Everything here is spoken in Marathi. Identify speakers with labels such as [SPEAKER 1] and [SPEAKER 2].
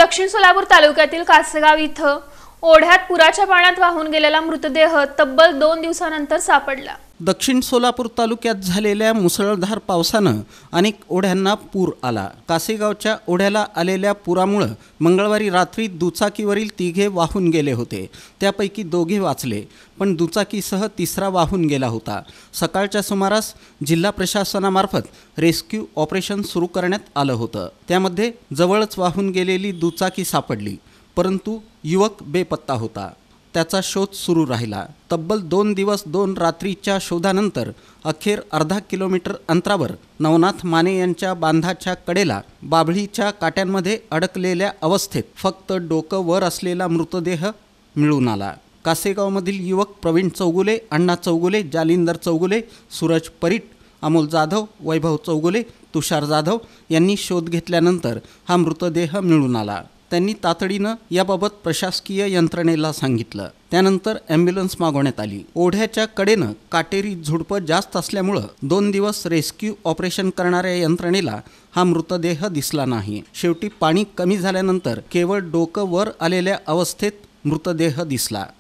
[SPEAKER 1] दक्षिण सोलापूर तालुक्यातील कासेगाव इथं ओढ्यात पुराच्या पाण्यात वाहून गेलेला मृतदेह तब्बल 2 दिवसांनंतर सापडला।
[SPEAKER 2] दक्षिण सोलापूर तालुक्यात झालेल्या मुसळधार पावसानं अनेक ओढ्यांना पूर आला। कासेगावच्या ओढ्याला आलेल्या पुरामुळे मंगळवारी रात्री दुचाकीवरील 3 वाहून गेले होते। त्यापैकी 2 वाचले, पण दुचाकीसह 3रा वाहून गेला होता। सकाळच्या सुमारास जिल्हा प्रशासनामार्फत रेस्क्यू ऑपरेशन सुरू करण्यात आलं होतं। त्यामध्ये जवळच वाहून गेलेली दुचाकी सापडली, परंतु युवक बेपत्ता होता। त्याचा शोध सुरू राहिला। तब्बल 2 दिवस 2 रात्रीच्या शोधानंतर अखेर अर्धा किलोमीटर अंतरावर नवनाथ माने यांच्या बांधाच्या कडेला बाभळीच्या काट्यांमध्ये अडकलेल्या अवस्थेत फक्त डोकं वर असलेला मृतदेह मिळून आला। कासेगावमधील युवक प्रवीण चौगुले, अण्णा चौगुले, जालिंदर चौगुले, सूरज परीट, अमोल जाधव, वैभव चौगुले, तुषार जाधव यांनी शोध घेतल्यानंतर हा मृतदेह मिळून आला। त्यांनी तातडीनं याबाबत प्रशासकीय यंत्रणेला सांगितलं। त्यानंतर ॲम्ब्युलन्स मागवण्यात आली। ओढ्याच्या कडेनं काटेरी झुडपं जास्त असल्यामुळं 2 दिवस रेस्क्यू ऑपरेशन करणाऱ्या यंत्रणेला हा मृतदेह दिसला नाही। शेवटी पाणी कमी झाल्यानंतर केवळ डोकं वर आलेल्या अवस्थेत मृतदेह दिसला।